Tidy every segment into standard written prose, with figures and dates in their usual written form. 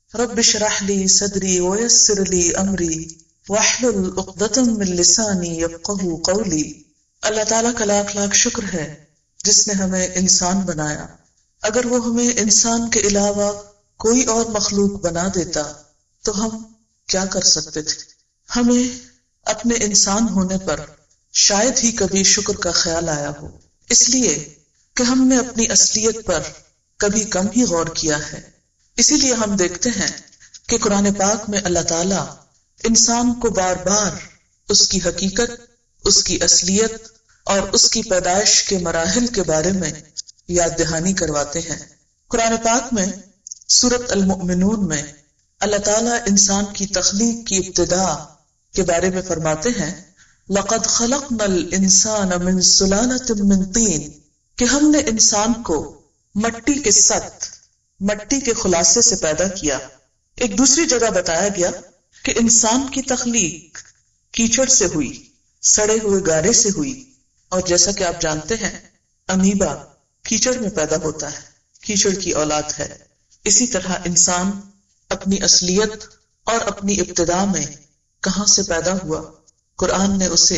رب اشرح لی صدری ویسر لی امری واحلل عقدۃ من لسانی یفقہوا قولی۔ اللہ تعالیٰ کا لاکھ لاکھ شکر ہے جس نے ہمیں انسان بنایا۔ اگر وہ ہمیں انسان کے علاوہ کوئی اور مخلوق بنا دیتا تو ہم کیا کر سکتے تھے؟ ہمیں اپنے انسان ہونے پر شاید ہی کبھی شکر کا خیال آیا ہو، اس لیے کہ ہم نے اپنی اصلیت پر کبھی کم ہی غور کیا ہے۔ اسی لیے ہم دیکھتے ہیں کہ قرآن پاک میں اللہ تعالیٰ انسان کو بار بار اس کی حقیقت، اس کی اصلیت اور اس کی پیدائش کے مراحل کے بارے میں یاد دہانی کرواتے ہیں۔ قرآن پاک میں سورۃ المؤمنون میں اللہ تعالیٰ انسان کی تخلیق کی ابتدا کے بارے میں فرماتے ہیں لَقَدْ خَلَقْنَا الْإِنسَانَ مِنْ سُلَالَةٍ مِّن طِينٍ، کہ ہم نے انسان کو مٹی کے سط، مٹی کے خلاصے سے پیدا کیا۔ ایک دوسری جگہ بتایا گیا کہ انسان کی تخلیق کیچڑ سے ہوئی، سڑے ہوئے گارے سے ہوئی، اور جیسا کہ آپ جانتے ہیں امیبا کیچڑ میں پیدا ہوتا ہے، کیچڑ کی اولاد ہے۔ اسی طرح انسان اپنی اصلیت اور اپنی ابتدا میں کہاں سے پیدا ہوا؟ قرآن نے اسے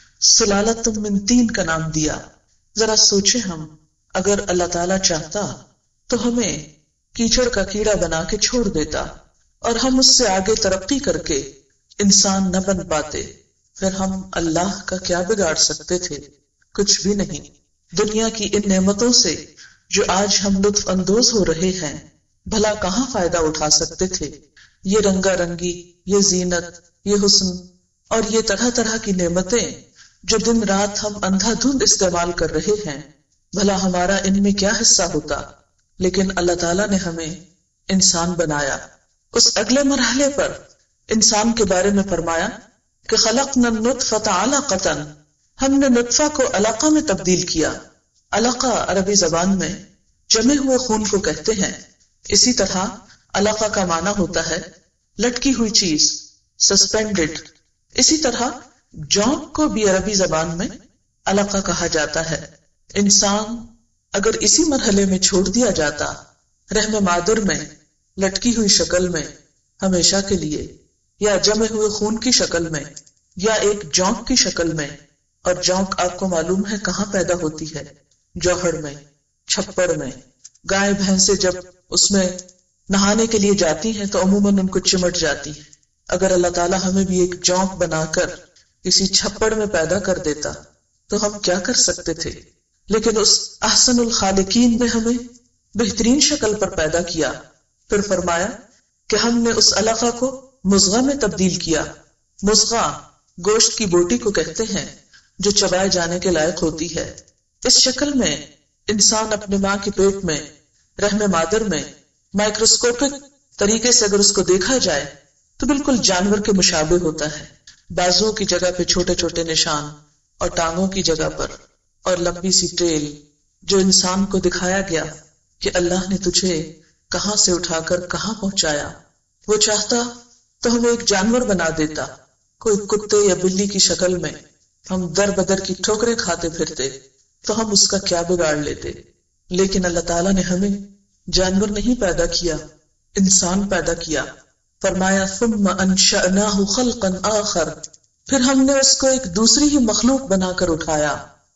سلالۃ من طین کا نام دیا۔ ذرا سوچیں، ہم اگر اللہ تعالیٰ چاہتا تو ہمیں کیچڑ کا کیڑا بنا کے چھوڑ دیتا اور ہم اس سے آگے ترقی کر کے انسان نہ بن پاتے، پھر ہم اللہ کا کیا بگاڑ سکتے تھے؟ کچھ بھی نہیں۔ دنیا کی ان نعمتوں سے جو آج ہم لطف اندوز ہو رہے ہیں، بھلا کہاں فائدہ اٹھا سکتے تھے؟ یہ رنگا رنگی، یہ زینت، یہ حسن اور یہ طرح طرح کی نعمتیں جو دن رات ہم اندھا دھند استعمال کر رہے ہیں، بھلا ہمارا ان میں کیا حصہ ہوتا؟ لیکن اللہ تعالیٰ نے ہمیں انسان بنایا۔ اس اگلے مرحلے پر انسان کے بارے میں فرمایا کہ خلقنا النطفۃ علقۃ، ہم نے نطفہ کو علقہ میں تبدیل کیا۔ علقہ عربی زبان میں جمے ہوئے خون کو کہتے ہیں۔ اسی طرح علقہ کا معنی ہوتا ہے لٹکی ہوئی چیز، سسپینڈڈ۔ اسی طرح جونک کو بھی عربی زبان میں علقہ کہا جاتا ہے۔ انسان اگر اسی مرحلے میں چھوڑ دیا جاتا، رحم مادر میں لٹکی ہوئی شکل میں ہمیشہ کے لیے، یا جمے ہوئے خون کی شکل میں، یا ایک جونک کی شکل میں، اور جونک آپ کو معلوم ہے کہاں پیدا ہوتی ہے؟ جوہر میں، چھپڑ میں۔ گائے بھینسیں جب اس میں نہانے کے لیے جاتی ہیں تو عموماً ان کو چمٹ جاتی ہے۔ اگر اللہ تعالیٰ ہمیں بھی ایک جونک بنا کر کسی چھپڑ میں پیدا کر دیتا تو ہم کیا کر سکتے تھے؟ لیکن اس احسن الخالقین نے ہمیں بہترین شکل پر پیدا کیا۔ پھر فرمایا کہ ہم نے اس علقہ کو مضغہ میں تبدیل کیا۔ مضغہ گوشت کی بوٹی کو کہتے ہیں جو چبائے جانے کے لائق ہوتی ہے۔ اس شکل میں انسان اپنے ماں کے پیٹ میں، رحم مادر میں، مائکروسکوپک طریقے سے اگر اس کو دیکھا جائے تو بالکل جانور کے مشابہ ہوتا ہے۔ بازوؤں کی جگہ پہ چھوٹے چھوٹے نشان، اور ٹانگوں کی جگہ پر اور لمبی سی ٹیل، جو انسان کو دکھایا گیا کہ اللہ نے تجھے کہاں سے اٹھا کر کہاں پہنچایا۔ وہ چاہتا تو ہمیں ایک جانور بنا دیتا، کوئی کتے یا بلی کی شکل میں، ہم در بدر کی ٹھوکریں کھاتے پھرتے تو ہم اس کا کیا بگاڑ لیتے۔ لیکن اللہ تعالیٰ نے ہمیں جانور نہیں پیدا کیا، انسان پیدا کیا۔ فرمایا ثم انشأناہ خلقا آخر، پھر ہم نے اس کو ایک دوسری ہی مخلوق بنا کر اٹھایا۔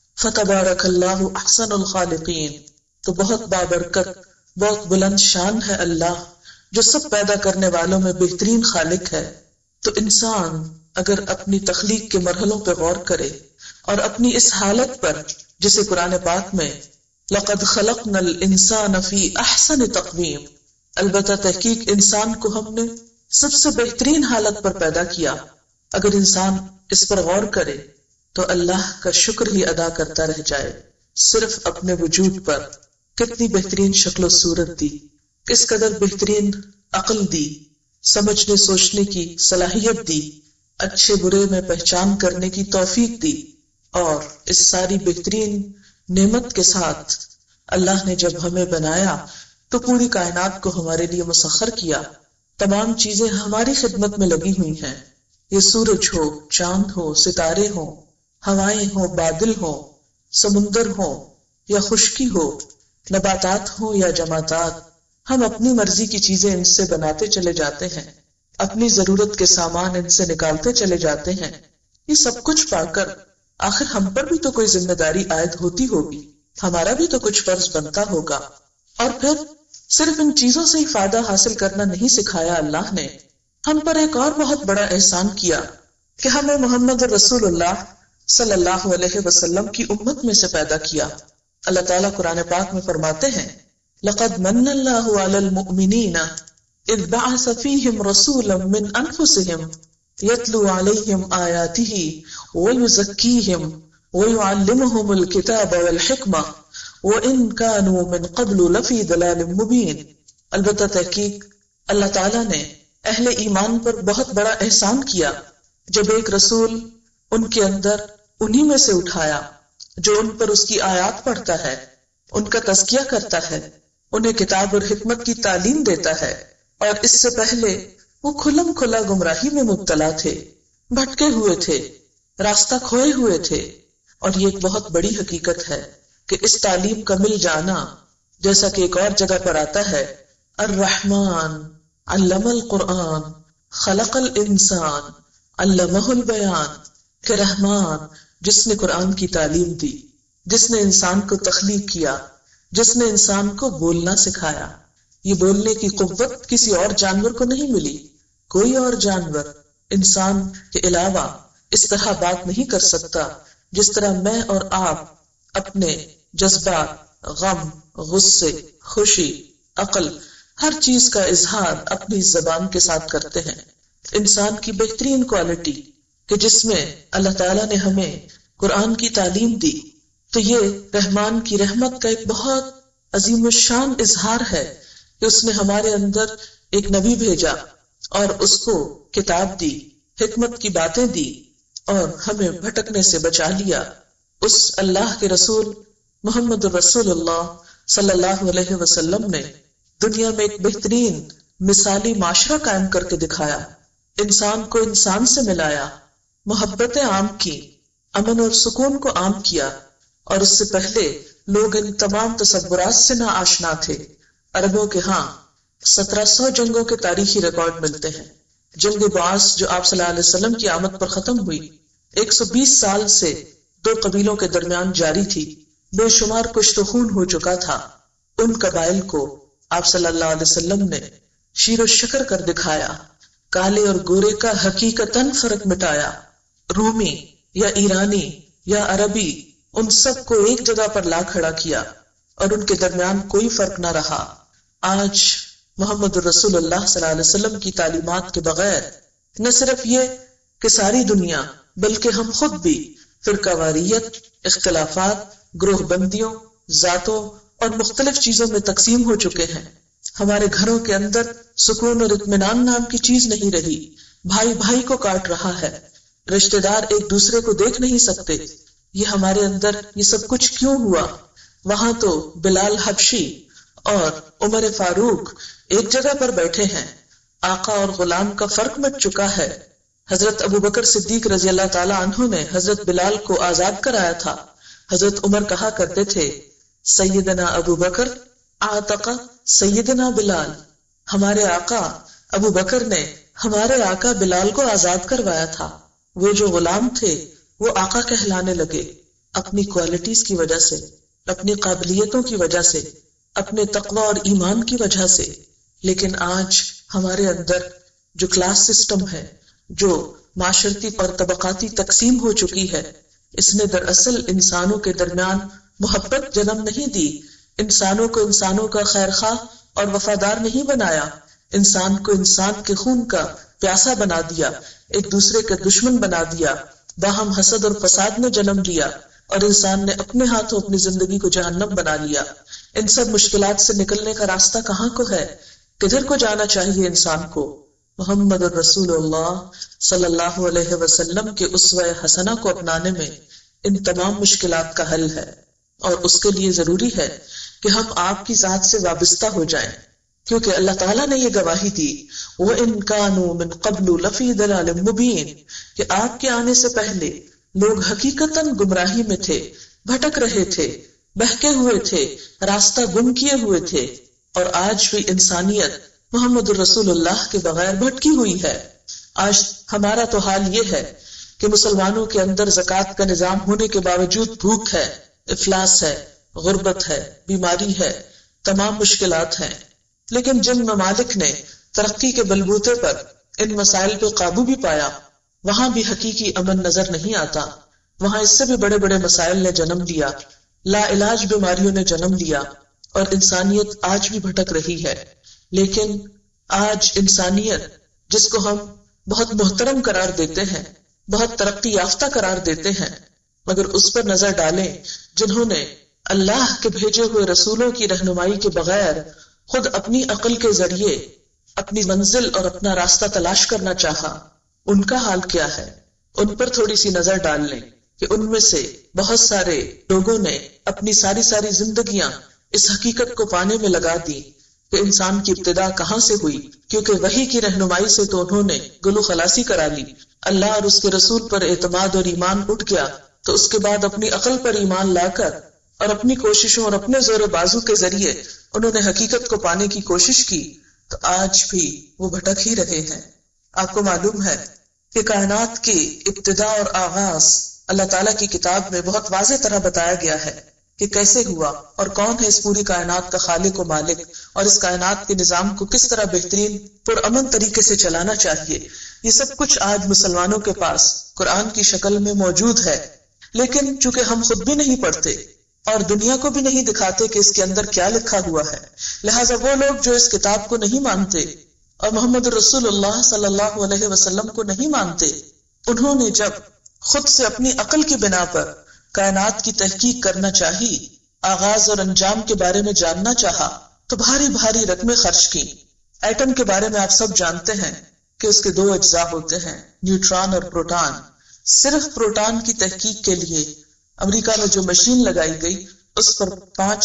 فتبارک اللہ احسن الخالقین، تو بہت بابرکت، بہت بلند شان ہے اللہ جو سب پیدا کرنے والوں میں بہترین خالق ہے۔ تو انسان اگر اپنی تخلیق کے مرحلوں پہ غور کرے اور اپنی اس حالت پر جسے قرآن پاک میں لقد خلقنا الانسان فی احسن تقویم، البتہ تحقیق انسان کو ہم نے سب سے بہترین حالت پر پیدا کیا، اگر انسان اس پر غور کرے تو اللہ کا شکر ہی ادا کرتا رہ جائے۔ صرف اپنے وجود پر کتنی بہترین شکل و صورت دی، کس قدر بہترین عقل دی، سمجھنے سوچنے کی صلاحیت دی، اچھے برے میں پہچان کرنے کی توفیق دی، اور اس ساری بہترین نعمت کے ساتھ اللہ نے جب ہمیں بنایا تو پوری کائنات کو ہمارے لیے مسخر کیا۔ تمام چیزیں ہماری خدمت میں لگی ہوئی ہیں، یہ سورج ہو، چاند ہو، ستارے ہوں، ہوائیں ہوں، بادل ہوں، سمندر ہوں یا خشکی ہو، نباتات ہوں یا جمادات، ہم اپنی مرضی کی چیزیں ان سے بناتے چلے جاتے ہیں، اپنی ضرورت کے سامان ان سے نکالتے چلے جاتے ہیں۔ یہ سب کچھ پا کر آخر ہم پر بھی تو کوئی ذمہ داری عائد ہوتی ہوگی، ہمارا بھی تو کچھ فرض بنتا ہوگا۔ اور پھر صرف ان چیزوں سے ہی فائدہ حاصل کرنا نہیں سکھایا اللہ نے، ہم پر ایک اور بہت بڑا احسان کیا کہ ہمیں محمد رسول اللہ صلی اللہ علیہ وسلم کی امت میں سے پیدا کیا۔ اللہ تعالیٰ قرآن پاک میں فرماتے ہیں لَقَدْ مَنَّ اللَّهُ عَلَى الْمُؤْمِنِينَ إِذْ بَعَثَ فِيهِمْ رَسُولًا مِّنْ أَنفُسِهِمْ يَتْلُو عَلَيْهِمْ آيَاتِهِ وَيُزَكِّيهِمْ وَيُعَلِّمُهُمُ الْكِتَابَ وَالْحِكْمَةَ وَإِنْ كَانُوا مِنْ قَبْلُ لَفِي ضَلَالٍ مُبِينٍ۔ البتہ تحقیق اللہ تعالیٰ نے اہل ایمان پر بہت بڑا احسان کیا جب ایک رسول ان کے اندر انہی میں سے اٹھایا جو ان پر اس کی آیات پڑھتا ہے، ان کا تزکیہ کرتا ہے، انہیں کتاب اور حکمت کی تعلیم دیتا ہے، اور اس سے پہلے وہ کھلم کھلا گمراہی میں مبتلا تھے، بھٹکے ہوئے تھے، راستہ کھوئے ہوئے تھے۔ اور یہ ایک بہت بڑی حقیقت ہے کہ اس تعلیم کا مل جانا، جیسا کہ ایک اور جگہ پر آتا ہے الرحمن علم القرآن خلق الانسان علمہ البیان، کہ رحمان جس نے قرآن کی تعلیم دی، جس نے انسان کو تخلیق کیا، جس نے انسان کو بولنا سکھایا۔ یہ بولنے کی قوت کسی اور جانور کو نہیں ملی، کوئی اور جانور انسان کے علاوہ اس طرح بات نہیں کر سکتا جس طرح میں اور آپ اپنے جذبات، غم، غصے، خوشی، عقل، ہر چیز کا اظہار اپنی زبان کے ساتھ کرتے ہیں۔ انسان کی بہترین کوالٹی کہ جس میں اللہ تعالیٰ نے ہمیں قرآن کی تعلیم دی، تو یہ رحمان کی رحمت کا ایک بہت عظیم الشان اظہار ہے کہ اس نے ہمارے اندر ایک نبی بھیجا اور اس کو کتاب دی، حکمت کی باتیں دی اور ہمیں بھٹکنے سے بچا لیا۔ اس اللہ کے رسول محمد رسول اللہ صلی اللہ علیہ وسلم نے دنیا میں ایک بہترین مثالی معاشرہ قائم کر کے دکھایا، انسان کو انسان سے ملایا، محبتیں عام کی، امن اور سکون کو عام کیا۔ اور اس سے پہلے لوگ ان تمام تصورات سے نا آشنا تھے۔ عربوں کے ہاں 1700 جنگوں کے تاریخی ریکارڈ ملتے ہیں۔ جنگ بعث جو آپ صلی اللہ علیہ وسلم کی آمد پر ختم ہوئی، 120 سال سے دو قبیلوں کے درمیان جاری تھی، بے شمار کشت و خون ہو چکا تھا۔ ان قبائل کو آپ صلی اللہ علیہ وسلم نے شیر و شکر کر دکھایا، کالے اور گورے کا حقیقتاً فرق مٹایا۔ رومی یا ایرانی یا عربی، ان سب کو ایک جگہ پر لا کھڑا کیا اور ان کے درمیان کوئی فرق نہ رہا۔ آج محمد رسول اللہ صلی اللہ علیہ وسلم کی تعلیمات کے بغیر نہ صرف یہ کہ ساری دنیا بلکہ ہم خود بھی فرقہ واریت، اختلافات، گروہ بندیوں، ذاتوں اور مختلف چیزوں میں تقسیم ہو چکے ہیں۔ ہمارے گھروں کے اندر سکون اور اطمینان نام کی چیز نہیں رہی، بھائی بھائی کو کاٹ رہا ہے، رشتہ دار ایک دوسرے کو دیکھ نہیں سکتے۔ یہ ہمارے اندر یہ سب کچھ کیوں ہوا؟ وہاں تو بلال حبشی اور عمر فاروق ایک جگہ پر بیٹھے ہیں، آقا اور غلام کا فرق مٹ چکا ہے۔ حضرت ابو بکر صدیق رضی اللہ تعالی عنہ نے حضرت بلال کو آزاد کرایا تھا۔ حضرت عمر کہا کرتے تھے سیدنا ابو بکر اعتق سیدنا بلال، ہمارے آقا ابو بکر نے ہمارے آقا بلال کو آزاد کروایا تھا۔ وہ جو غلام تھے وہ آقا کہلانے لگے، اپنی کوالٹیز کی وجہ سے، اپنی قابلیتوں کی وجہ سے، اپنے تقوی اور ایمان کی وجہ سے۔ لیکن آج ہمارے اندر جو کلاس سسٹم ہے، جو معاشرتی اور طبقاتی تقسیم ہو چکی ہے، اس نے دراصل انسانوں کے درمیان محبت جنم نہیں دی، انسانوں کو انسانوں کا خیر خواہ اور وفادار نہیں بنایا، انسان کو انسان کے خون کا پیاسا بنا دیا، ایک دوسرے کا دشمن بنا دیا، باہم حسد اور فساد نے جنم دیا، اور انسان نے اپنے ہاتھوں اپنی زندگی کو جہنم بنا لیا۔ ان سب مشکلات سے نکلنے کا راستہ کہاں کو ہے؟ کدھر کو جانا چاہیے انسان کو؟ محمد رسول اللہ صلی اللہ علیہ وسلم کے اسوہ حسنہ کو اپنانے میں ان تمام مشکلات کا حل ہے، اور اس کے لیے ضروری ہے کہ ہم آپ کی ذات سے وابستہ ہو جائیں، کیونکہ اللہ تعالیٰ نے یہ گواہی دی وَإِن كَانُوا مِن قَبْلُ لَفِي ضَلَالٍ مُبِينٍ، کہ آپ کے آنے سے پہلے لوگ حقیقتاً گمراہی میں تھے، بھٹک رہے تھے، بہکے ہوئے تھے، راستہ گم کیے ہوئے تھے۔ اور آج بھی انسانیت محمد الرسول اللہ کے بغیر بھٹکی ہوئی ہے۔ آج ہمارا تو حال یہ ہے کہ مسلمانوں کے اندر زکوٰۃ کا نظام ہونے کے باوجود بھوک ہے، افلاس ہے، غربت ہے، بیماری ہے، تمام مشکلات ہیں۔ لیکن جن ممالک نے ترقی کے بلبوتے پر ان مسائل پہ قابو بھی پایا، وہاں بھی حقیقی امن نظر نہیں آتا۔ وہاں اس سے بھی بڑے بڑے مسائل نے جنم لیا، لا علاج بیماریوں نے جنم لیا، اور انسانیت آج بھی بھٹک رہی ہے۔ لیکن آج انسانیت جس کو ہم بہت محترم قرار دیتے ہیں، بہت ترقی یافتہ قرار دیتے ہیں، مگر اس پر نظر ڈالیں جنہوں نے اللہ کے بھیجے ہوئے رسولوں کی رہنمائی کے بغیر خود اپنی عقل کے ذریعے اپنی منزل اور اپنا راستہ تلاش کرنا چاہا، ان کا حال کیا ہے؟ ان پر تھوڑی سی نظر ڈال لیں کہ ان میں سے بہت سارے لوگوں نے اپنی ساری زندگیاں اس حقیقت کو پانے میں لگا دی کہ انسان کی ابتدا کہاں سے ہوئی، کیونکہ وحی کی رہنمائی سے تو انہوں نے گلو خلاصی کرا لی، اللہ اور اس کے رسول پر اعتماد اور ایمان اٹھ گیا، تو اس کے بعد اپنی عقل پر ایمان لا کر اور اپنی کوششوں اور اپنے زور بازو کے ذریعے انہوں نے حقیقت کو پانے کی کوشش کی، تو آج بھی وہ بھٹک ہی رہے ہیں۔ آپ کو معلوم ہے کہ کائنات کی ابتدا اور آغاز اللہ تعالیٰ کی کتاب میں بہت واضح طرح بتایا گیا ہے کہ کیسے ہوا اور کون ہے اس پوری کائنات کا خالق و مالک، اور اس کائنات کے نظام کو کس طرح بہترین پرامن طریقے سے چلانا چاہیے۔ یہ سب کچھ آج مسلمانوں کے پاس قرآن کی شکل میں موجود ہے، لیکن چونکہ ہم خود بھی نہیں پڑھتے اور دنیا کو بھی نہیں دکھاتے کہ اس کے اندر کیا لکھا ہوا ہے، لہٰذا وہ لوگ جو اس کتاب کو نہیں مانتے اور محمد رسول اللہ صلی اللہ علیہ وسلم کو نہیں مانتے، انہوں نے جب خود سے اپنی عقل کی بنا پر کائنات کی تحقیق کرنا چاہی، آغاز اور انجام کے بارے میں جاننا چاہا، تو بھاری رقمیں خرچ کی۔ ایٹم کے بارے میں آپ سب جانتے ہیں کہ اس کے 2 اجزاء ہوتے ہیں، نیوٹران اور پروٹان۔ صرف پروٹان کی تحقیق کے لیے امریکہ میں جو مشین لگائی گئی، اس پر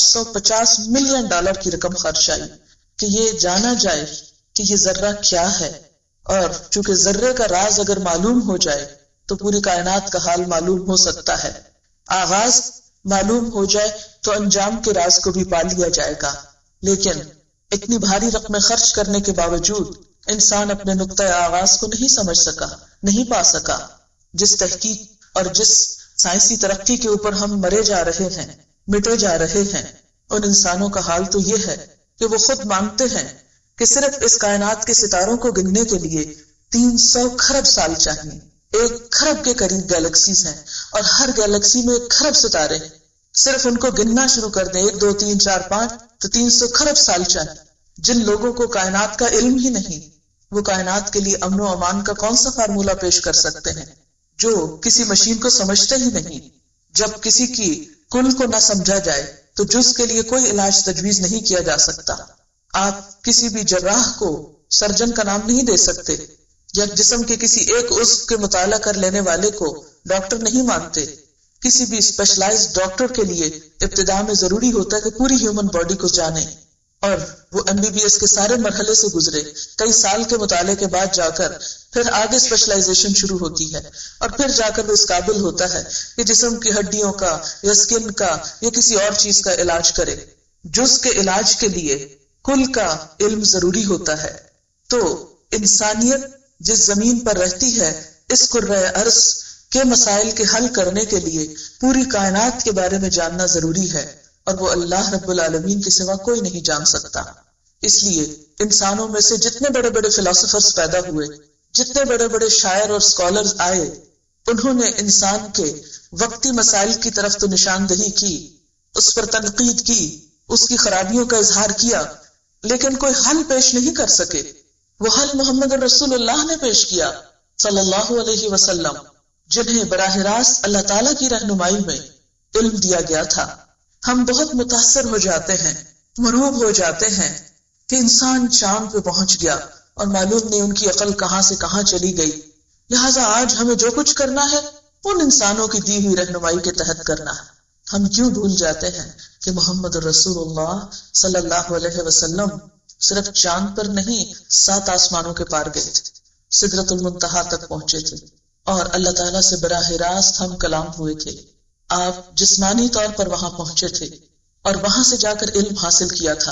$550 ملین کی رقم خرچ آئی کہ یہ جانا جائے کہ یہ ذرہ کیا ہے، اور چونکہ ذرے کا راز اگر معلوم ہو جائے تو پوری کائنات کا حال معلوم ہو سکتا ہے، آغاز معلوم ہو جائے تو انجام کے راز کو بھی پا لیا جائے گا۔ لیکن اتنی بھاری رقمیں خرچ کرنے کے باوجود انسان اپنے نقطۂ آغاز کو نہیں سمجھ سکا، نہیں پا سکا۔ جس تحقیق اور جس سائنسی ترقی کے اوپر ہم مرے جا رہے ہیں، مٹے جا رہے ہیں، ان انسانوں کا حال تو یہ ہے کہ وہ خود مانتے ہیں کہ صرف اس کائنات کے ستاروں کو گننے کے لیے 300 کھرب سال چاہیے۔ 1 کھرب کے قریب گیلیکسیز ہیں، اور ہر گیلیکسی میں 1 کھرب ستارے ہیں۔ صرف ان کو گننا شروع کر دیں 1 2 3 4 5 تو 300 کھرب سال چاہیے۔ جن لوگوں کو کائنات کا علم ہی نہیں، وہ کائنات کے لیے امن و امان کا کون سا فارمولہ پیش کر سکتے ہیں؟ جو کسی مشین کو سمجھتے ہی نہیں۔ جب کسی کی کل کو نہ سمجھا جائے تو جز کے لیے کوئی علاج تجویز نہیں کیا جا سکتا۔ آپ کسی بھی جراح کو سرجن کا نام نہیں دے سکتے، یا جسم کے کسی ایک عضو کے مطالعہ کر لینے والے کو ڈاکٹر نہیں مانتے۔ کسی بھی اسپیشلائزڈ ڈاکٹر کے لیے ابتدا میں ضروری ہوتا ہے کہ پوری ہیومن باڈی کو جانے، اور وہ MBBS کے سارے مرحلے سے گزرے، کئی سال کے مطالعے کے بعد جا کر پھر آگے اسپیشلائزیشن شروع ہوتی ہے، اور پھر جا کر وہ اس قابل ہوتا ہے کہ جسم کی ہڈیوں کا یا اسکن کا یا کسی اور چیز کا علاج کرے۔ جز کے علاج کے لیے کل کا علم ضروری ہوتا ہے۔ تو انسانیت جس زمین پر رہتی ہے، اس کرۂ ارض کے مسائل کے حل کرنے کے لیے پوری کائنات کے بارے میں جاننا ضروری ہے، اور وہ اللہ رب العالمین کے سوا کوئی نہیں جان سکتا۔ اس لیے انسانوں میں سے جتنے بڑے بڑے فلاسفرز پیدا ہوئے، جتنے بڑے بڑے شاعر اور اسکالرز آئے، انہوں نے انسان کے وقتی مسائل کی طرف تو نشاندہی کی، اس پر تنقید کی، اس کی خرابیوں کا اظہار کیا، لیکن کوئی حل پیش نہیں کر سکے۔ وہ حل محمد رسول اللہ نے پیش کیا صلی اللہ علیہ وسلم، جنہیں براہ راست اللہ تعالیٰ کی رہنمائی میں علم دیا گیا تھا۔ ہم بہت متاثر ہو جاتے ہیں، مرعوب ہو جاتے ہیں کہ انسان چاند پہ پہنچ گیا اور معلوم نہیں ان کی عقل کہاں سے کہاں چلی گئی، لہٰذا آج ہمیں جو کچھ کرنا ہے ان انسانوں کی دی ہوئی رہنمائی کے تحت کرنا ہے۔ ہم کیوں بھول جاتے ہیں کہ محمد رسول اللہ صلی اللہ علیہ وسلم صرف چاند پر نہیں 7 آسمانوں کے پار گئے تھے، سدرۃ المنتہا تک پہنچے تھے، اور اللہ تعالیٰ سے براہ راست ہم کلام ہوئے تھے۔ آپ جسمانی طور پر وہاں پہنچے تھے اور وہاں سے جا کر علم حاصل کیا تھا،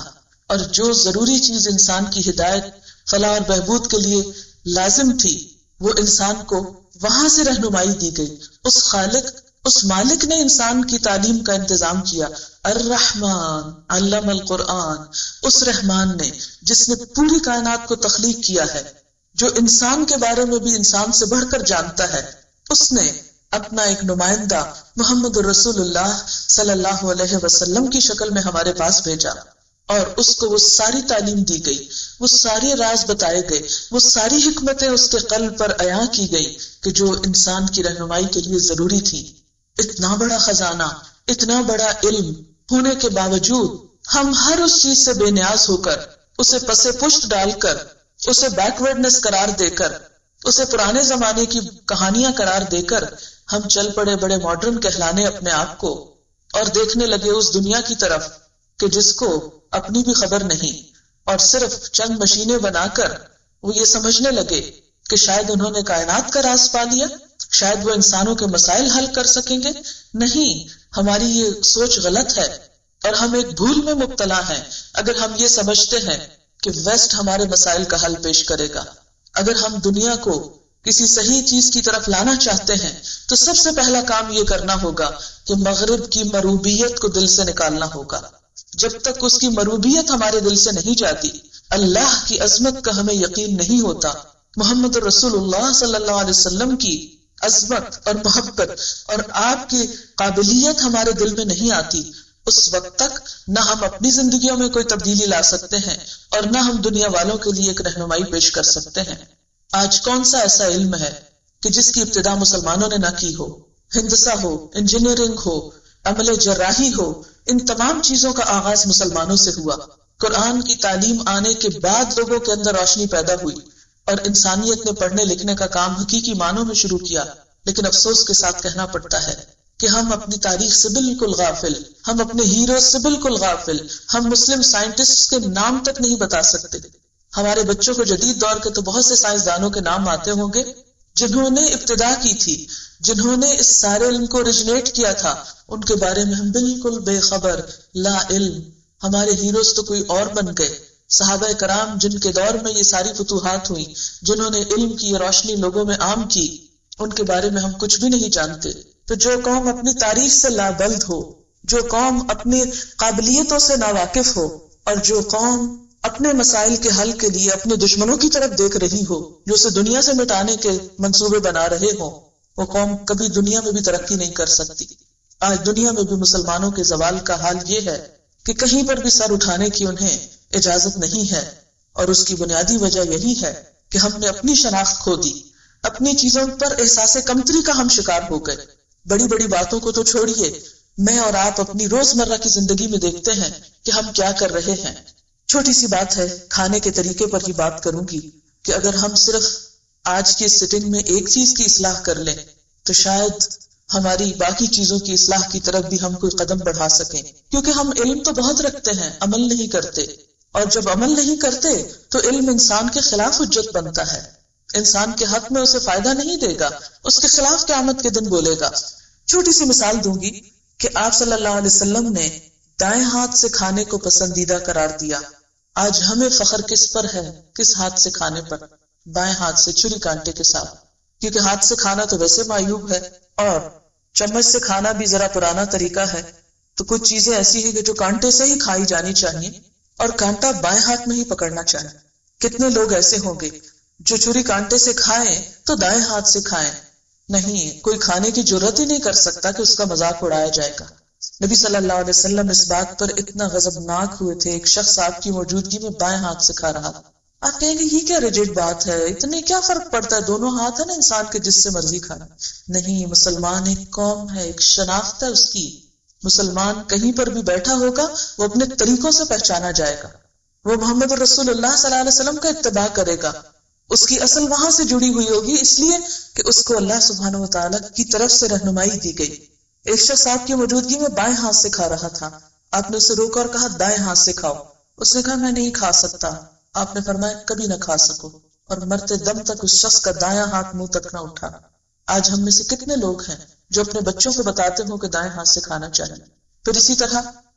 اور جو ضروری چیز انسان کی ہدایت، فلاح اور بہبود کے لیے لازم تھی، وہ انسان کو وہاں سے رہنمائی دی گئی۔ اس خالق، اس مالک نے انسان کی تعلیم کا انتظام کیا۔ الرحمن علم القرآن، اس رحمان نے جس نے پوری کائنات کو تخلیق کیا ہے، جو انسان کے بارے میں بھی انسان سے بڑھ کر جانتا ہے، اس نے اپنا ایک نمائندہ محمد رسول اللہ صلی اللہ علیہ وسلم کی شکل میں ہمارے پاس بھیجا، اور اس کو وہ ساری تعلیم دی گئی، وہ سارے راز بتائے گئے، وہ ساری حکمتیں اس کے قلب پر عیاں کی گئی کہ جو انسان کی رہنمائی کے لیے ضروری تھی۔ اتنا بڑا خزانہ، اتنا بڑا علم ہونے کے باوجود ہم ہر اس چیز سے بے نیاز ہو کر، اسے پسے پشت ڈال کر، اسے بیکورڈنس قرار دے کر، اسے پرانے زمانے کی کہانیاں قرار دے کر ہم چل پڑے بڑے ماڈرن کہلانے اپنے آپ کو، اور دیکھنے لگے اس دنیا کی طرف کہ جس کو اپنی بھی خبر نہیں، اور صرف چند مشینیں بنا کر وہ یہ سمجھنے لگے کہ شاید انہوں نے کائنات کا راز پا لیا، شاید وہ انسانوں کے مسائل حل کر سکیں گے۔ نہیں، ہماری یہ سوچ غلط ہے، اور ہم ایک بھول میں مبتلا ہیں اگر ہم یہ سمجھتے ہیں کہ ویسٹ ہمارے مسائل کا حل پیش کرے گا۔ اگر ہم دنیا کو کسی صحیح چیز کی طرف لانا چاہتے ہیں تو سب سے پہلا کام یہ کرنا ہوگا کہ مغرب کی مروبیت کو دل سے نکالنا ہوگا۔ جب تک اس کی مروبیت ہمارے دل سے نہیں جاتی، اللہ کی عظمت کا ہمیں یقین نہیں ہوتا، محمد رسول اللہ صلی اللہ علیہ وسلم کی عظمت اور محبت اور آپ کی قابلیت ہمارے دل میں نہیں آتی، اس وقت تک نہ ہم اپنی زندگیوں میں کوئی تبدیلی لا سکتے ہیں اور نہ ہم دنیا والوں کے لیے ایک رہنمائی پیش کر سکتے ہیں۔ آج کون سا ایسا علم ہے کہ جس کی ابتدا مسلمانوں نے نہ کی ہو؟ ہندسہ ہو، انجینئرنگ ہو، عمل جراحی ہو، ان تمام چیزوں کا آغاز مسلمانوں سے ہوا۔ قرآن کی تعلیم آنے کے بعد لوگوں کے اندر روشنی پیدا ہوئی اور انسانیت نے پڑھنے لکھنے کا کام حقیقی معنوں میں شروع کیا۔ لیکن افسوس کے ساتھ کہنا پڑتا ہے کہ ہم اپنی تاریخ سے بالکل غافل، ہم اپنے ہیروز سے بالکل غافل، ہم مسلم سائنٹسٹ کے نام تک نہیں بتا سکتے۔ ہمارے بچوں کو جدید دور کے تو بہت سے سائنسدانوں کے نام آتے ہوں گے جنہوں نے ابتدا کی تھی، جنہوں نے اس سارے علم کو اوریجنیٹ کیا تھا، ان کے بارے میں ہم بالکل بے خبر، لا علم۔ ہمارے ہیروز تو کوئی اور بن گئے۔ صحابہ کرام جن کے دور میں یہ ساری فتوحات ہوئی، جنہوں نے علم کی یہ روشنی لوگوں میں عام کی، ان کے بارے میں ہم کچھ بھی نہیں جانتے۔ تو جو قوم اپنی تاریخ سے لابلد ہو، جو قوم اپنی قابلیتوں سے ناواقف ہو، اور جو قوم اپنے مسائل کے حل کے لیے اپنے دشمنوں کی طرف دیکھ رہی ہو، جو اسے دنیا سے مٹانے کے منصوبے بنا رہے ہوں، وہ قوم کبھی دنیا میں بھی ترقی نہیں کر سکتی۔ آج دنیا میں بھی مسلمانوں کے زوال کا حال یہ ہے کہ کہیں پر بھی سر اٹھانے کی انہیں اجازت نہیں ہے، اور اس کی بنیادی وجہ یہی ہے کہ ہم نے اپنی شناخت کھو دی، اپنی چیزوں پر احساس کمتری کا ہم شکار ہو گئے۔ بڑی بڑی باتوں کو تو چھوڑیے، میں اور آپ اپنی روزمرہ کی زندگی میں دیکھتے ہیں کہ ہم کیا کر رہے ہیں۔ چھوٹی سی بات ہے، کھانے کے طریقے پر ہی بات کروں گی کہ اگر ہم صرف آج کی سٹنگ میں ایک چیز کی اصلاح کر لیں تو شاید ہماری باقی چیزوں کی اصلاح کی طرف بھی ہم کوئی قدم بڑھا سکیں، کیونکہ ہم علم تو بہت رکھتے ہیں، عمل نہیں کرتے، اور جب عمل نہیں کرتے تو علم انسان کے خلاف حجت بنتا ہے، انسان کے حق میں اسے فائدہ نہیں دے گا، اس کے خلاف قیامت کے دن بولے گا۔ چھوٹی سی مثال دوں گی کہ آپ صلی اللہ علیہ وسلم نے دائیں ہاتھ سے کھانے کو پسندیدہ قرار دیا۔ آج ہمیں فخر کس پر ہے؟ کس ہاتھ سے کھانے پر؟ بائیں ہاتھ سے، چھری کانٹے کے ساتھ، کیونکہ ہاتھ سے کھانا تو ویسے معیوب ہے، اور چمچ سے کھانا بھی ذرا پرانا طریقہ ہے، تو کچھ چیزیں ایسی ہیں کہ جو کانٹے سے ہی کھائی جانی چاہیے، اور کانٹا بائیں ہاتھ میں ہی پکڑنا چاہیے۔ کتنے لوگ ایسے ہوں گے جو چھری کانٹے سے کھائیں تو دائیں ہاتھ سے کھائیں؟ نہیں، کوئی کھانے کی جرات ہی نہیں کر سکتا کہ اس کا مذاق اڑایا جائے گا۔ نبی صلی اللہ علیہ وسلم اس بات پر اتنا غضبناک ہوئے تھے، ایک شخص آپ کی موجودگی میں بائیں ہاتھ سے کھا رہا تھا۔ آپ کہیں گے یہ کیا ریجڈ بات ہے، اتنے کیا فرق پڑتا ہے، دونوں ہاتھ ہے نا انسان کے، جس سے مرضی کھانا۔ نہیں، مسلمان ایک قوم ہے، ایک شناخت ہے اس کی۔ مسلمان کہیں پر بھی بیٹھا ہوگا وہ اپنے طریقوں سے پہچانا جائے گا، وہ محمد رسول اللہ صلی اللہ علیہ وسلم کا اتباع کرے گا، اس کی اصل وہاں سے جڑی ہوئی ہوگی، اس لیے کہ اس کو اللہ سبحانہ و تعالیٰ کی طرف سے رہنمائی دی گئی۔ ایک شخص آپ کی موجودگی میں بائیں ہاتھ سے کھا رہا تھا، آپ نے اسے روکا اور کہا دائیں ہاتھ سے کھاؤ، اس نے کہا میں نہیں کھا سکتا، آپ نے فرمایا کبھی نہ کھا سکو، اور مرتے دم تک اس شخص کا دایاں ہاتھ منہ تک نہ اٹھا۔ آج ہم میں سے کتنے لوگ ہیں جو اپنے بچوں کو بتاتے ہوں کہ دائیں ہاتھ سے کھانا چاہیے۔ پھر اسی طرح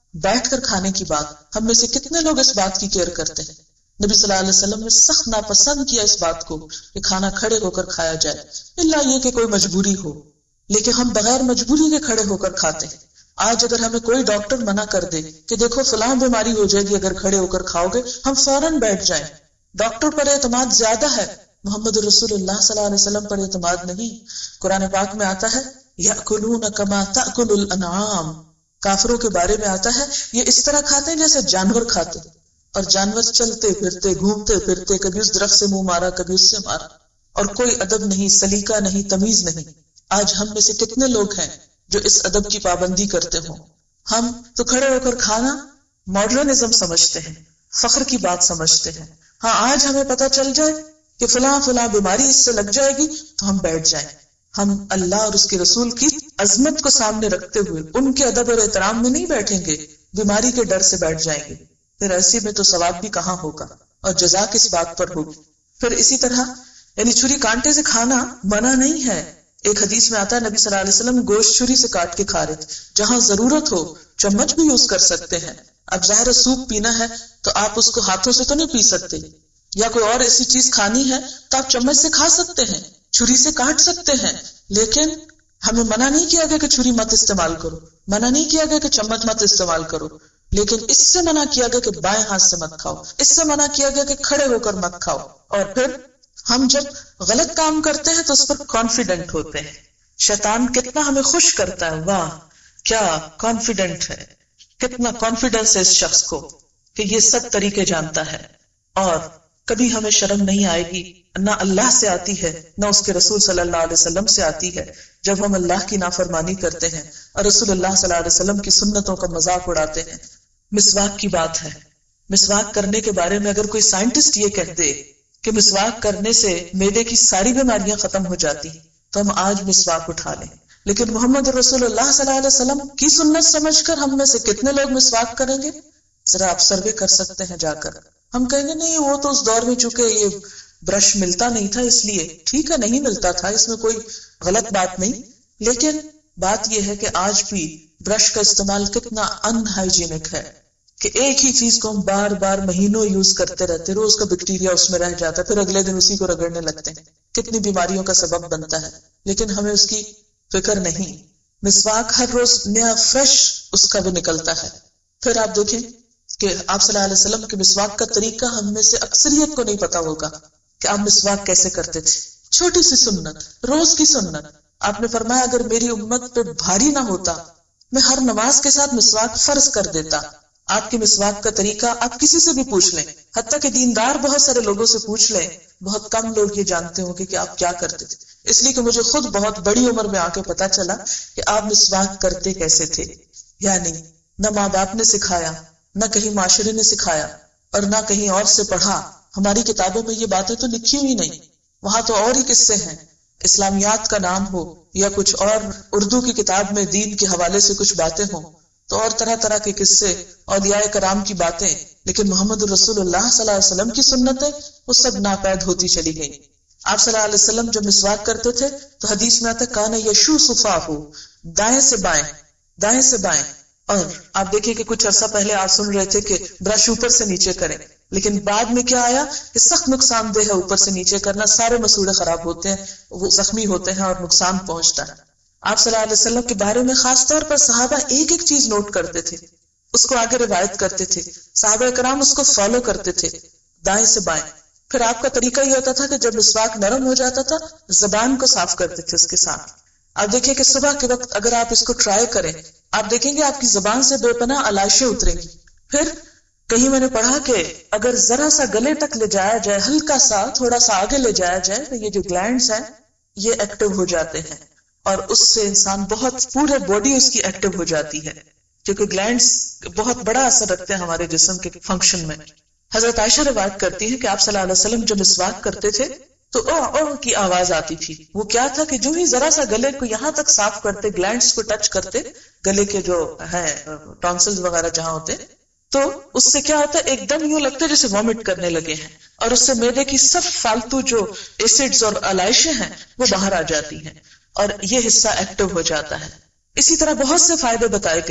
بیٹھ کر کھانے کی بات، ہم میں سے کتنے لوگ اس بات کی کیئر کرتے ہیں؟ نبی صلی اللہ علیہ وسلم نے سخت ناپسند کیا اس بات کو کہ کھانا کھڑے ہو کر کھایا جائے، الا یہ کہ کوئی مجبوری ہو، لیکن ہم بغیر مجبوری کے کھڑے ہو کر کھاتے ہیں۔ آج اگر ہمیں کوئی ڈاکٹر منع کر دے کہ دیکھو فلاں بیماری ہو جائے گی اگر کھڑے ہو کر کھاؤ گے، ہم فوراً بیٹھ جائیں۔ ڈاکٹر پر اعتماد زیادہ ہے، محمد رسول اللہ صلی اللہ علیہ وسلم پر اعتماد نہیں۔ قرآن پاک میں آتا ہے یأکلون کما تأکل الانعام، کافروں کے بارے میں آتا ہے یہ اس طرح کھاتے ہیں جیسے جانور کھاتے، اور جانور چلتے پھرتے گھومتے پھرتے، کبھی اس درخت سے منہ مارا کبھی اس سے مارا، اور کوئی ادب نہیں، سلیقہ نہیں، تمیز نہیں۔ آج ہم میں سے کتنے لوگ ہیں جو اس ادب کی پابندی کرتے ہوں؟ ہم تو کھڑے ہو کر کھانا ماڈرنزم سمجھتے ہیں، فخر کی بات سمجھتے ہیں۔ ہاں آج ہمیں پتہ چل جائے کہ فلاں فلاں بیماری اس سے لگ جائے گی تو ہم بیٹھ جائیں۔ ہم اللہ اور اس کے رسول کی عظمت کو سامنے رکھتے ہوئے ان کے ادب اور احترام میں نہیں بیٹھیں گے، بیماری کے ڈر سے بیٹھ جائیں گے، پھر ایسے میں تو ثواب بھی کہاں ہوگا اور جزا کس بات پر ہوگی۔ پھر اسی طرح یعنی چھری کانٹے سے کھانا منع نہیں ہے۔ ایک حدیث میں آتا ہے نبی صلی اللہ علیہ وسلم گوشت چھری سے کاٹ کے کھا رہے تھے، جہاں ضرورت ہو چمچ بھی یوز کر سکتے ہیں۔ اب ظاہر سوپ پینا ہے تو آپ اس کو ہاتھوں سے تو نہیں پی سکتے، یا کوئی اور ایسی چیز کھانی ہے تو آپ چمچ سے کھا سکتے ہیں، چھری سے کاٹ سکتے ہیں، لیکن ہمیں منع نہیں کیا گیا کہ چھری مت استعمال کرو، منع نہیں کیا گیا کہ چمچ مت استعمال کرو، لیکن اس سے منع کیا گیا کہ بائیں ہاتھ سے مت کھاؤ، اس سے منع کیا گیا کہ کھڑے ہو کر مت کھاؤ۔ اور پھر ہم جب غلط کام کرتے ہیں تو اس پر کانفیڈنٹ ہوتے ہیں۔ شیطان کتنا ہمیں خوش کرتا ہے، واہ کیا کانفیڈنٹ ہے، کتنا کانفیڈنس ہے اس شخص کو کہ یہ سب طریقے جانتا ہے، اور کبھی ہمیں شرم نہیں آئے گی، نہ اللہ سے آتی ہے نہ اس کے رسول صلی اللہ علیہ وسلم سے آتی ہے، جب ہم اللہ کی نافرمانی کرتے ہیں اور رسول اللہ صلی اللہ علیہ وسلم کی سنتوں کا مذاق اڑاتے ہیں۔ مسواک کی بات ہے، مسواک کرنے کے بارے میں اگر کوئی سائنٹسٹ یہ کہہ دے کہ مسواک کرنے سے معدے کی ساری بیماریاں ختم ہو جاتی تو ہم آج مسواک اٹھا لیں، لیکن محمد رسول اللہ صلی اللہ علیہ وسلم کی سنت سمجھ کر ہم میں سے کتنے لوگ مسواک کریں گے؟ ذرا آپ سروے کر سکتے ہیں جا کر۔ ہم کہیں گے نہیں وہ تو اس دور میں چونکہ یہ برش ملتا نہیں تھا اس لیے، ٹھیک ہے نہیں ملتا تھا، اس میں کوئی غلط بات نہیں، لیکن بات یہ ہے کہ آج بھی برش کا استعمال کتنا ان ہائیجینک ہے کہ ایک ہی چیز کو ہم بار بار مہینوں یوز کرتے رہتے، روز کا بیکٹیریا اس میں رہ جاتا ہے، پھر اگلے دن اسی کو رگڑنے لگتے ہیں، کتنی بیماریوں کا سبب بنتا ہے، لیکن ہمیں اس کی فکر نہیں۔ مسواک ہر روز نیا فریش اس کا وہ نکلتا ہے۔ پھر آپ دیکھیں کہ آپ صلی اللہ علیہ وسلم کے مسواک کا طریقہ ہم میں سے اکثریت کو نہیں پتا ہوگا کہ آپ مسواک کیسے کرتے تھے۔ چھوٹی سی سنت، روز کی سنت، آپ نے فرمایا اگر میری امت پہ بھاری نہ ہوتا میں ہر نماز کے ساتھ مسواک فرض کر دیتا۔ آپ کے مسواک کا طریقہ آپ کسی سے بھی پوچھ لیں، حتیٰ کہ دیندار بہت سارے لوگوں سے پوچھ لیں، بہت کم لوگ یہ جانتے ہوں کہ آپ کیا کرتے تھے، اس لیے کہ مجھے خود بہت بڑی عمر میں آ کے پتا چلا کہ آپ مسواک کرتے کیسے تھے۔ یعنی نہ ماں باپ نے سکھایا، نہ کہیں معاشرے نے سکھایا، اور نہ کہیں اور سے پڑھا۔ ہماری کتابوں میں یہ باتیں تو لکھی ہوئی نہیں، وہاں تو اور ہی قصے ہیں، اسلامیات کا نام ہو یا کچھ اور اردو کی کتاب میں دین کے حوالے سے کچھ باتیں ہوں تو اور طرح طرح کے قصے، اولیاء کرام کی باتیں، لیکن محمد رسول اللہ صلی اللہ علیہ وسلم کی سنتیں وہ سب ناپید ہوتی چلی گئیں۔ آپ صلی اللہ علیہ وسلم جب مسواک کرتے تھے تو حدیث میں آتا ہے کان یشو صفاہو، دائیں سے بائیں، دائیں سے بائیں۔ اور آپ دیکھیں کہ کچھ عرصہ پہلے آپ سن رہے تھے کہ برش اوپر سے نیچے کریں، لیکن بعد میں کیا آیا کہ سخت نقصان دہ ہے اوپر سے نیچے کرنا، سارے مسوڑے خراب ہوتے ہیں، وہ زخمی ہوتے ہیں اور نقصان پہنچتا ہے۔ آپ صلی اللہ علیہ وسلم کے بارے میں خاص طور پر صحابہ ایک ایک چیز نوٹ کرتے تھے، اس کو آگے روایت کرتے تھے، صحابہ کرام اس کو فالو کرتے تھے، دائیں سے بائیں۔ پھر آپ کا طریقہ یہ ہوتا تھا کہ جب مسواک نرم ہو جاتا تھا زبان کو صاف کرتے تھے اس کے ساتھ۔ آپ دیکھیں کہ صبح کے وقت اگر آپ اس کو ٹرائی کریں، آپ دیکھیں گے آپ کی زبان سے بے پناہ علائشیں اتریں گی۔ پھر کہیں میں نے پڑھا کہ اگر ذرا سا گلے تک لے جایا جائے، ہلکا سا تھوڑا سا آگے لے جایا جائے تو یہ جو گلینڈز ہیں یہ ایکٹیو ہو جاتے ہیں، اور اس سے انسان بہت پورے باڈی اس کی ایکٹیو ہو جاتی ہے، کیونکہ گلینڈز بہت بڑا اثر رکھتے ہیں ہمارے جسم کے فنکشن میں۔ حضرت عائشہ روایت کرتی ہے کہ آپ صلی اللہ علیہ وسلم جب مسواک کرتے تھے تو اوہ کی آواز آتی تھی۔ وہ کیا تھا کہ جو ہی ذرا سا گلے کو یہاں تک صاف کرتے، گلینڈز کو ٹچ کرتے، گلے کے جو ہے ٹانسلز وغیرہ جہاں ہوتے، تو اس سے کیا ہوتا ہے ایک دم یوں لگتا ہے جیسے وامٹ کرنے لگے ہیں، اور اس سے معدے کی سب فالتو جو ایسڈز اور علائشیں ہیں وہ باہر آ جاتی ہیں اور یہ حصہ ایکٹیو ہو جاتا ہے۔ اسی طرح بہت سے فائدے بتائے گئے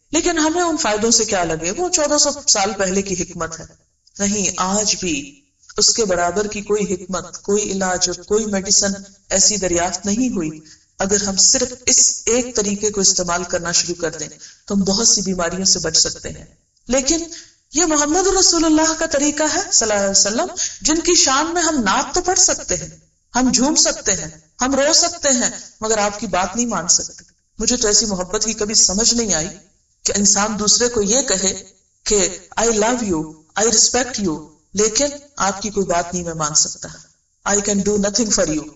لیکن ہمیں ان فائدوں سے کیا لگے، وہ 1400 سال پہلے کی حکمت ہے. نہیں، آج بھی اس کے برابر کی کوئی حکمت، کوئی علاج اور کوئی میڈیسن ایسی دریافت نہیں ہوئی. اگر ہم صرف اس ایک طریقے کو استعمال کرنا شروع کر دیں تو ہم بہت سی بیماریوں سے بچ سکتے ہیں. لیکن یہ محمد رسول اللہ کا طریقہ ہے صلی اللہ علیہ وسلم، جن کی شان میں ہم نعت تو پڑھ سکتے ہیں، ہم جھوم سکتے ہیں، ہم رو سکتے ہیں، مگر آپ کی بات نہیں مان سکتے. مجھے تو ایسی محبت کی کبھی سمجھ نہیں آئی کہ انسان دوسرے کو یہ کہے کہ I love you, I respect you, لیکن آپ کی کوئی بات نہیں میں مان سکتا. I can do nothing for you.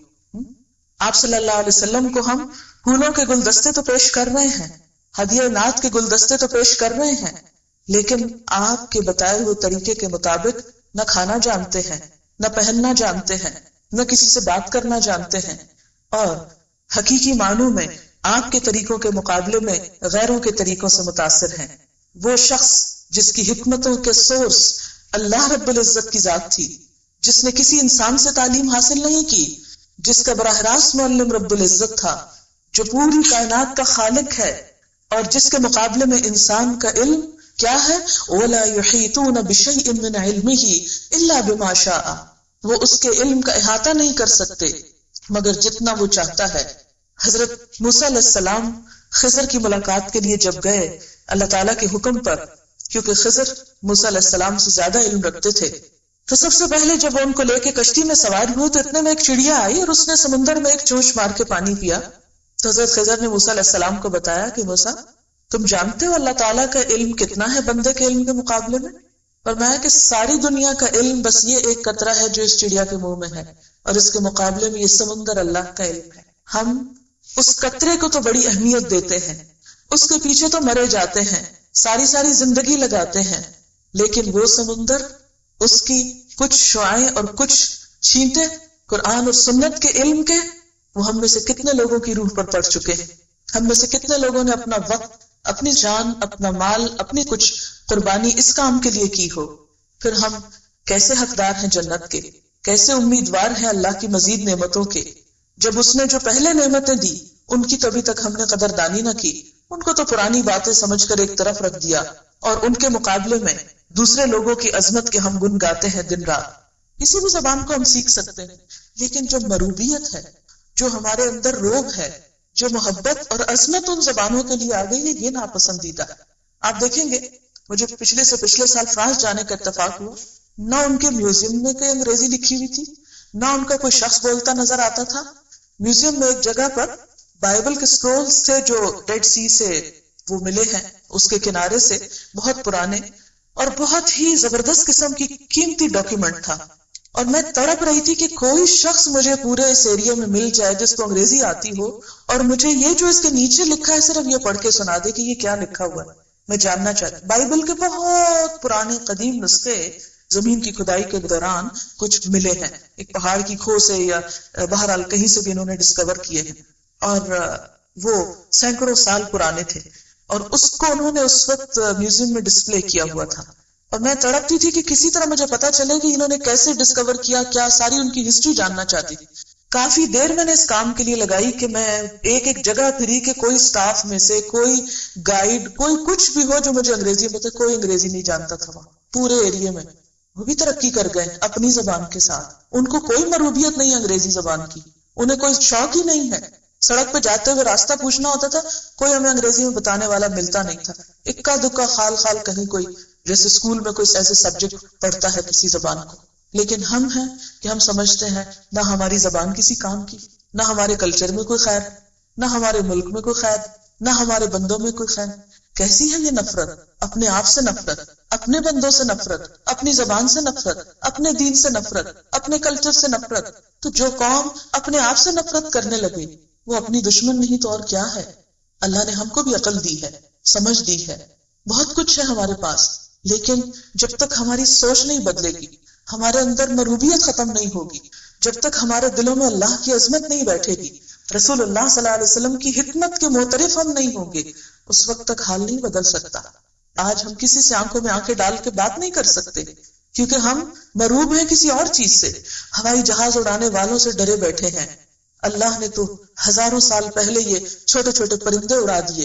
آپ صلی اللہ علیہ وسلم کو ہم پھولوں کے گلدستے تو پیش کر رہے ہیں، ہدیہ نعت کے گلدستے تو پیش کر رہے ہیں، لیکن آپ کے بتائے ہوئے طریقے کے مطابق نہ کھانا جانتے ہیں، نہ پہننا جانتے ہیں، نہ کسی سے بات کرنا جانتے ہیں، اور حقیقی معنوں میں آپ کے طریقوں کے مقابلے میں غیروں کے طریقوں سے متاثر ہیں. وہ شخص جس کی حکمتوں کے سورس اللہ رب العزت کی ذات تھی، جس نے کسی انسان سے تعلیم حاصل نہیں کی، جس کا براہ راست معلم رب العزت تھا، جو پوری کائنات کا خالق ہے، اور جس کے مقابلے میں انسان کا علم کیا ہے؟ وَلَا يُحِيطُونَ بِشَيْءٍ مِّنْ عِلْمِهِ إِلَّا بِمَا شَاءَ. وہ اس کے علم کا احاطہ نہیں کر سکتے مگر جتنا وہ چاہتا ہے. حضرت موسیٰ علیہ السلام خضر کی ملاقات کے لیے جب گئے اللہ تعالیٰ کے حکم پر، کیونکہ خضر موسیٰ علیہ السلام سے زیادہ علم رکھتے تھے، تو سب سے پہلے جب وہ ان کو لے کے کشتی میں سوار ہوئے تو اتنے میں ایک چڑیا آئی اور اس نے سمندر میں ایک چونچ مار کے پانی پیا. تو حضرت خضر نے موسیٰ علیہ السلام کو بتایا کہ موسیٰ، تم جانتے ہو اللہ تعالیٰ کا علم کتنا ہے بندے کے علم کے مقابلے میں؟ فرمایا کہ ساری دنیا کا علم بس یہ ایک قطرہ ہے جو اس چڑیا کے منہ میں ہے، اور اس کے مقابلے میں یہ سمندر اللہ کا علم ہے. ہم اس قطرے کو تو بڑی اہمیت دیتے ہیں، اس کے پیچھے تو مرے جاتے ہیں، ساری زندگی لگاتے ہیں، لیکن وہ سمندر، اس کی کچھ شعاعیں اور کچھ چھینٹیں قرآن اور سنت کے علم کے، وہ ہم میں سے کتنے لوگوں کی روح پر پڑ چکے ہیں. ہم میں سے کتنے لوگوں نے اپنا وقت، اپنی جان، اپنا مال، اپنی کچھ قربانی اس کام کے لیے کی ہو. پھر ہم کیسے حقدار ہیں جنت کے، کیسے امیدوار ہیں اللہ کی مزید نعمتوں کے، جب اس نے جو پہلے نعمتیں دی ان کی تو ابھی تک ہم نے قدردانی نہ کی، ان کو تو پرانی باتیں سمجھ کر ایک طرف رکھ دیا، اور ان کے مقابلے میں دوسرے لوگوں کی عظمت کے ہم گن گاتے ہیں دن رات. کسی بھی زبان کو ہم سیکھ سکتے ہیں، لیکن جو مروبیت ہے، جو ہمارے اندر روب ہے، جو محبت اور عظمت ان زبانوں کے لیے آ گئی ہے، یہ ناپسندیدہ ہے. آپ دیکھیں گے مجھے پچھلے سال فرانس جانے کا اتفاق ہوا، نہ ان کے میوزیم میں کوئی انگریزی لکھی ہوئی تھی، نہ ان کا کوئی شخص بولتا نظر آتا تھا. میوزیم میں ایک جگہ پر بائبل کے سکرولز تھے جو ڈیڈ سی سے وہ ملے ہیں، اس کے کنارے سے بہت پرانے اور بہت ہی زبردست قسم کی قیمتی ڈاکیومنٹ تھا. اور میں تڑپ رہی تھی کہ کوئی شخص مجھے پورے اس ایریا میں مل جائے جس کو انگریزی آتی ہو اور مجھے یہ جو اس کے نیچے لکھا ہے صرف یہ پڑھ کے سنا دے کہ یہ کیا لکھا ہوا ہے. میں جاننا چاہتی. بائبل کے بہت پرانے قدیم نسخے زمین کی کھدائی کے دوران کچھ ملے ہیں، ایک پہاڑ کی کھو سے یا بہرحال کہیں سے بھی انہوں نے ڈسکور کیے ہیں، اور وہ سینکڑوں سال پرانے تھے، اور اس کو انہوں نے اس وقت میوزیم میں ڈسپلے کیا ہوا تھا. اور میں تڑپتی تھی کہ کسی طرح مجھے پتا چلے کہ انہوں نے کیسے ڈسکور کیا، کیا ساری ان کی ہسٹری جاننا چاہتی تھی. کافی دیر میں نے اس کام کے لیے لگائی کہ میں ایک جگہ پھری کہ کوئی سٹاف میں سے کوئی گائیڈ، کوئی کچھ بھی ہو جو مجھے انگریزی میں کوئی انگریزی نہیں جانتا تھا وہاں پورے ایریے میں. وہ بھی ترقی کر گئے اپنی زبان کے ساتھ، ان کو کوئی مروبیت نہیں انگریزی زبان کی، انہیں کوئی شوق ہی نہیں ہے. سڑک پہ جاتے ہوئے راستہ پوچھنا ہوتا تھا، کوئی ہمیں انگریزی میں بتانے والا ملتا نہیں تھا. اکا دکا خال کہیں کوئی جیسے اسکول میں کوئی ایسے سبجیکٹ پڑھتا ہے کسی زبان کو. لیکن ہم ہیں کہ ہم سمجھتے ہیں نہ ہماری زبان کسی کام کی، نہ ہمارے کلچر میں کوئی خیر، نہ ہمارے ملک میں کوئی خیر، نہ ہمارے بندوں میں کوئی خیر. کیسی ہے یہ نفرت؟ اپنے آپ سے نفرت، اپنے بندوں سے نفرت، اپنی زبان سے نفرت، اپنے دین سے نفرت، اپنے کلچر سے نفرت. تو جو قوم اپنے آپ سے نفرت کرنے لگے وہ اپنی دشمن نہیں تو اور کیا ہے. اللہ نے ہم کو بھی عقل دی ہے، سمجھ دی ہے، بہت کچھ ہے ہمارے پاس، لیکن جب تک ہماری سوچ نہیں بدلے گی، ہمارے اندر مروبیت ختم نہیں ہوگی، جب تک ہمارے دلوں میں اللہ کی عظمت نہیں بیٹھے گی، رسول اللہ صلی اللہ علیہ وسلم کی حکمت کے معترف ہم نہیں ہوں گے، اس وقت تک حال نہیں بدل سکتا. آج ہم کسی سے آنکھوں میں آنکھیں ڈال کے بات نہیں کر سکتے کیونکہ ہم مروب ہیں کسی اور چیز سے. ہوائی جہاز اڑانے والوں سے ڈرے بیٹھے ہیں. اللہ نے تو ہزاروں سال پہلے یہ چھوٹے چھوٹے پرندے اڑا دیے،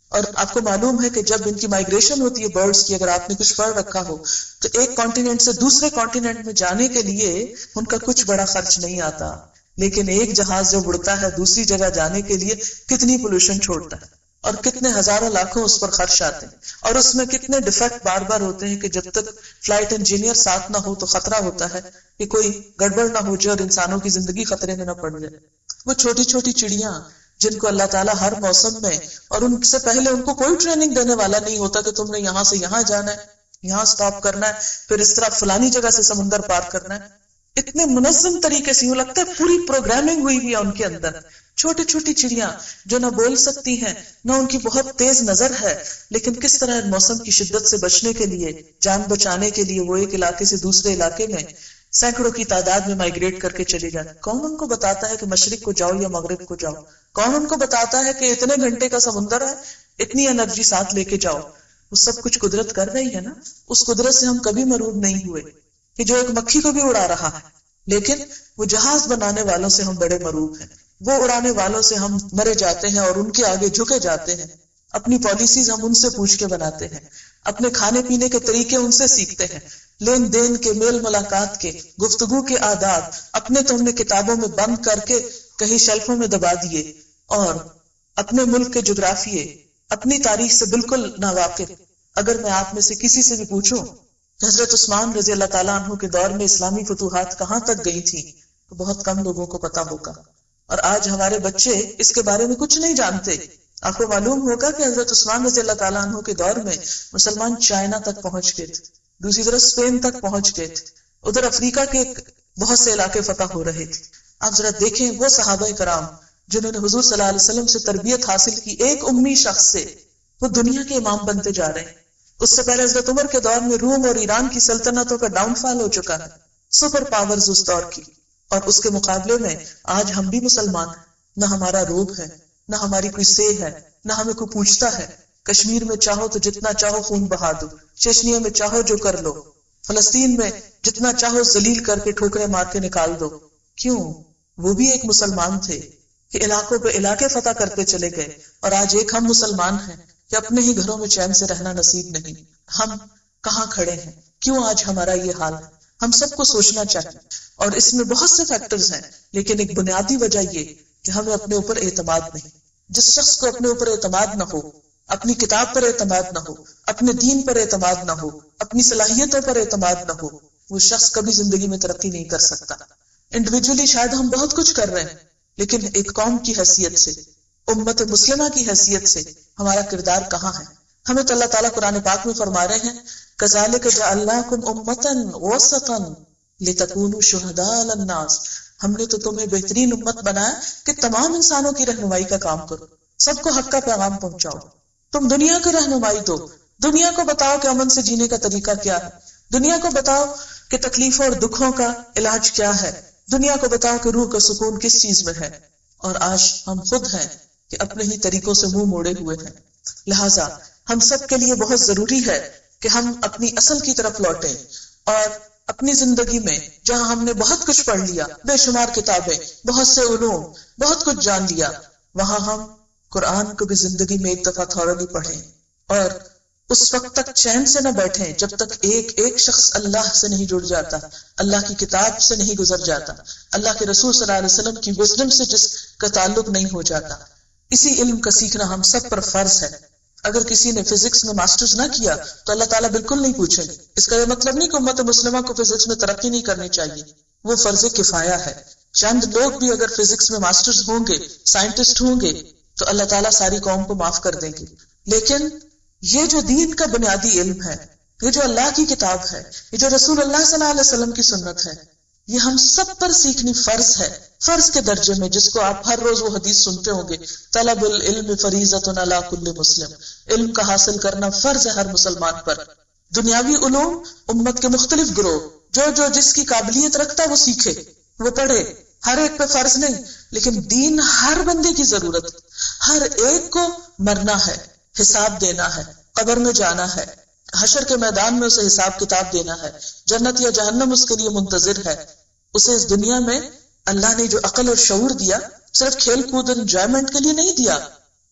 اور آپ کو معلوم ہے کہ جب ان کی مائگریشن ہوتی ہے برڈز کی، اگر آپ نے کچھ پڑھ رکھا ہو تو ایک کانٹیننٹ سے دوسرے کانٹیننٹ میں جانے کے لیے ان کا کچھ بڑا خرچ نہیں آتا، لیکن ایک جہاز جو اڑتا ہے دوسری جگہ جانے کے لیے کتنی پولوشن چھوڑتا ہے اور کتنے ہزاروں لاکھوں اس پر خرچ آتے ہیں، اور اس میں کتنے ڈیفیکٹ بار بار ہوتے ہیں کہ جب تک فلائٹ انجینئر ساتھ نہ ہو تو خطرہ ہوتا ہے کہ کوئی گڑبڑ نہ ہو جائے اور انسانوں کی زندگی خطرے میں نہ پڑ جائے۔ وہ چھوٹی چھوٹی چڑیاں جن کو اللہ تعالیٰ ہر موسم میں، اور ان سے پہلے ان کو کوئی ٹریننگ دینے والا نہیں ہوتا کہ تم نے یہاں سے یہاں جانا ہے، یہاں سٹاپ کرنا ہے، پھر اس طرح فلانی جگہ سے سمندر پار کرنا ہے، اتنے منظم طریقے سے، یوں لگتا ہے پوری پروگرامنگ ہوئی ہوئی ہے ان کے اندر۔ چھوٹی چھوٹی چڑیاں جو نہ بول سکتی ہیں، نہ ان کی بہت تیز نظر ہے، لیکن کس طرح موسم کی شدت سے بچنے کے لیے، جان بچانے کے لیے وہ ایک علاقے سے دوسرے علاقے میں سینکڑوں کی تعداد میں مائگریٹ کر کے چلی جائے۔ کون ان کو بتاتا ہے کہ مشرق کو جاؤ یا مغرب کو جاؤ؟ کون ان کو بتاتا ہے کہ اتنے گھنٹے کا سمندر ہے، اتنی انرجی ساتھ لے کے جاؤ؟ وہ سب کچھ قدرت کر رہی ہے نا۔ اس قدرت سے ہم کبھی مرعوب نہیں ہوئے کہ جو ایک مکھی کو بھی اڑا رہا ہے، لیکن وہ جہاز بنانے والوں سے ہم بڑے مرعوب ہیں، وہ اڑانے والوں سے ہم مرے جاتے ہیں اور ان کے آگے جھکے جاتے ہیں۔ اپنی پالیسیز ہم ان سے پوچھ کے بناتے ہیں، اپنے کھانے پینے کے طریقے ان سے سیکھتے ہیں، لین دین کے، میل ملاقات کے، گفتگو کے آداب اپنے تو ہم نے کتابوں میں بند کر کے کہیں شیلفوں میں دبا دیے، اور اپنے ملک کے جغرافیے، اپنی تاریخ سے بالکل ناواقف۔ اگر میں آپ میں سے کسی سے بھی پوچھوں کہ حضرت عثمان رضی اللہ تعالیٰ عنہ کے دور میں اسلامی فتوحات کہاں تک گئی تھی، تو بہت کم لوگوں کو پتا ہوگا، اور آج ہمارے بچے اس کے بارے میں کچھ نہیں جانتے۔ آپ کو معلوم ہوگا کہ حضرت عثمان رضی اللہ تعالیٰ عنہ کے دور میں مسلمان چائنا تک پہنچ گئے تھے، دوسری طرف اسپین تک پہنچ گئے تھے، ادھر افریقہ کے بہت سے علاقے فتح ہو رہے تھے۔ آپ ذرا دیکھیں وہ صحابہ کرام جنہوں نے حضور صلی اللہ علیہ وسلم سے تربیت حاصل کی، ایک امی شخص سے وہ دنیا کے امام بنتے جا رہے ہیں۔ اس سے پہلے حضرت عمر کے دور میں روم اور ایران کی سلطنتوں کا ڈاؤن فال ہو چکا ہے، سپر پاورز اس دور کی، اور اس کے مقابلے میں آج ہم بھی مسلمان ہیں، نہ ہمارا روب ہے، نہ ہماری کوئی سے ہے، نہ ہمیں کوئی پوچھتا ہے۔ کشمیر میں چاہو تو جتنا چاہو خون بہا دو، چچنیا میں چاہو جو کر لو، فلسطین میں جتنا چاہو ذلیل کر کے ٹھوکریں مار کے نکال دو۔ کیوں؟ وہ بھی ایک مسلمان تھے کہ علاقوں پہ علاقے فتح کرتے چلے گئے، اور آج ایک ہم مسلمان ہیں کہ اپنے ہی گھروں میں چین سے رہنا نصیب نہیں۔ ہم کہاں کھڑے ہیں؟ کیوں آج ہمارا یہ حال ہے؟ ہم سب کو سوچنا چاہیے، اور اس میں بہت سے فیکٹرز ہیں، لیکن ایک بنیادی وجہ یہ کہ ہمیں اپنے اوپر اعتماد نہیں۔ جس شخص کو اپنے اوپر اعتماد نہ ہو، اپنی کتاب پر اعتماد نہ ہو، اپنے دین پر اعتماد نہ ہو، اپنی صلاحیتوں پر اعتماد نہ ہو، وہ شخص کبھی زندگی میں ترقی نہیں کر سکتا۔ انڈیویجولی شاید ہم بہت کچھ کر رہے ہیں، لیکن ایک قوم کی حیثیت سے، امت مسلمہ کی حیثیت سے ہمارا کردار کہاں ہے؟ ہمیں تو اللہ تعالیٰ قرآن پاک میں فرما رہے ہیں کذالک جعلناکم امۃ وسطا لتکونوا شہداء علی الناس، ہم نے تو تمہیں بہترین امت بنایا کہ تمام انسانوں کی رہنمائی کا کام کرو، سب کو حق کا پیغام پہنچاؤ۔ تم دنیا کو رہنمائی دو، دنیا کو بتاؤ کہ امن سے جینے کا طریقہ کیا ہے، دنیا کو بتاؤ کہ تکلیفوں اور دکھوں کا علاج کیا ہے، دنیا کو بتاؤ کہ روح کا سکون کس چیز میں ہے۔ اور آج ہم خود ہیں کہ اپنے ہی طریقوں سے منہ موڑے ہوئے ہیں۔ لہٰذا ہم سب کے لیے بہت ضروری ہے کہ ہم اپنی اصل کی طرف لوٹیں، اور اپنی زندگی میں جہاں ہم نے بہت کچھ پڑھ لیا، بے شمار کتابیں، بہت سے علوم، بہت کچھ جان لیا، وہاں ہم قرآن کو بھی زندگی میں ایک دفعہ تھورلی پڑھیں، اور اس وقت تک چین سے نہ بیٹھیں جب تک ایک ایک شخص اللہ سے نہیں جڑ جاتا، اللہ کی کتاب سے نہیں گزر جاتا، اللہ کے رسول صلی اللہ علیہ وسلم کی وزڈم سے جس کا تعلق نہیں ہو جاتا۔ اسی علم کا سیکھنا ہم سب پر فرض ہے۔ اگر کسی نے فزکس میں ماسٹرز نہ کیا تو اللہ تعالیٰ بالکل نہیں پوچھیں گے۔ اس کا یہ مطلب نہیں کہ امت مسلمہ کو فزکس میں ترقی نہیں کرنی چاہیے، وہ فرض کفایہ ہے۔ چند لوگ بھی اگر فزکس میں ماسٹرز ہوں گے، سائنٹسٹ ہوں گے، تو اللہ تعالیٰ ساری قوم کو معاف کر دیں گے۔ لیکن یہ جو دین کا بنیادی علم ہے، یہ جو اللہ کی کتاب ہے، یہ جو رسول اللہ صلی اللہ علیہ وسلم کی سنت ہے، یہ ہم سب پر سیکھنی فرض ہے، فرض کے درجے میں، جس کو آپ ہر روز وہ حدیث سنتے ہوں گے، طلب العلم فریضۃ علی کل مسلم، علم کا حاصل کرنا فرض ہے ہر مسلمان پر۔ دنیاوی علوم امت کے مختلف گروہ جو جس کی قابلیت رکھتا ہے وہ سیکھے، وہ پڑھے، ہر ایک پہ فرض نہیں، لیکن دین ہر بندے کی ضرورت، ہر ایک کو مرنا ہے، حساب دینا ہے، قبر میں جانا ہے، حشر کے میدان میں اسے حساب کتاب دینا ہے، جنت یا جہنم اس کے لیے منتظر ہے۔ اسے اس دنیا میں اللہ نے جو عقل اور شعور دیا، صرف کھیل کود انجوائمنٹ کے لیے نہیں دیا،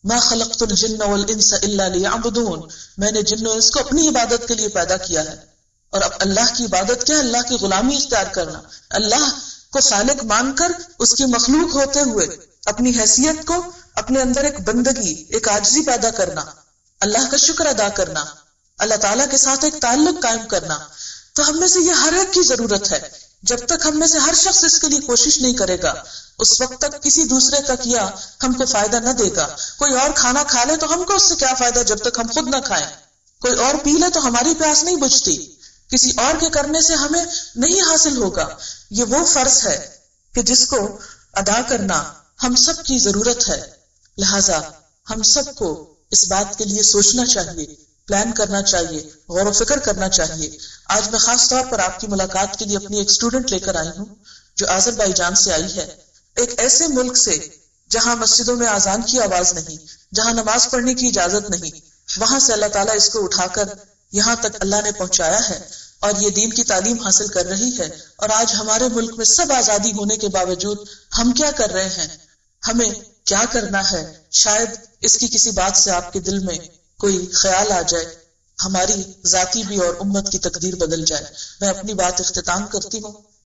ما خلقت الجن والانس الا لیعبدون، میں نے جن و انس کو اپنی عبادت کے لیے پیدا کیا ہے. اور اب اللہ کی عبادت کیا ہے؟ اللہ کی غلامی اختیار کرنا، اللہ کو خالق مان کر اس کی مخلوق ہوتے ہوئے اپنی حیثیت کو، اپنے اندر ایک بندگی، ایک عاجزی پیدا کرنا، اللہ کا شکر ادا کرنا، اللہ تعالیٰ کے ساتھ ایک تعلق قائم کرنا. تو ہم میں سے یہ ہر ایک کی ضرورت ہے. جب تک ہم میں سے ہر شخص اس کے لیے کوشش نہیں کرے گا، اس وقت تک کسی دوسرے کا کیا ہم کو فائدہ نہ دے گا. کوئی اور کھانا کھا لے تو ہم کو اس سے کیا فائدہ جب تک ہم خود نہ کھائیں. کوئی اور پی لے تو ہماری پیاس نہیں بجھتی، کسی اور کے کرنے سے ہمیں نہیں حاصل ہوگا. یہ وہ فرض ہے کہ جس کو ادا کرنا ہم سب کی ضرورت ہے. لہذا ہم سب کو اس بات کے لیے سوچنا چاہیے، پلان کرنا چاہیے، غور و فکر کرنا چاہیے. آج میں خاص طور پر آپ کی ملاقات کے لیے اپنی ایک اسٹوڈنٹ لے کر آئی ہوں جو آذربائیجان سے آئی ہے، ایک ایسے ملک سے جہاں مسجدوں میں اذان کی آواز نہیں، جہاں نماز پڑھنے کی اجازت نہیں. وہاں سے اللہ تعالیٰ اس کو اٹھا کر یہاں تک اللہ نے پہنچایا ہے اور یہ دین کی تعلیم حاصل کر رہی ہے. اور آج ہمارے ملک میں سب آزادی ہونے کے باوجود ہم کیا کر رہے ہیں، ہمیں کیا کرنا ہے؟ شاید اس کی کسی بات سے آپ کے دل میں کوئی خیال آ جائے، ہماری ذاتی بھی اور امت کی تقدیر بدل جائے. میں اپنی بات اختتام کرتی ہوں.